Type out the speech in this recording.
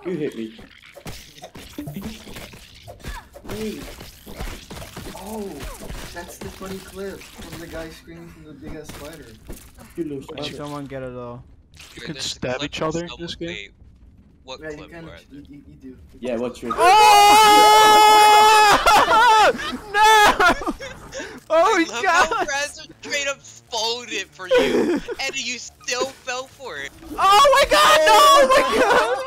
You hit me. Wait. Oh, that's the funny clip from the guy screaming from the big ass spider. You lose. Someone get it though. You can stab each other in this game? Wait, what Yeah, you clip can. were there? You do. Yeah, what's your? Oh! No! Oh my Love god! how Razor straight up folded for you, and you still fell for it. Oh my god! No! Oh my god!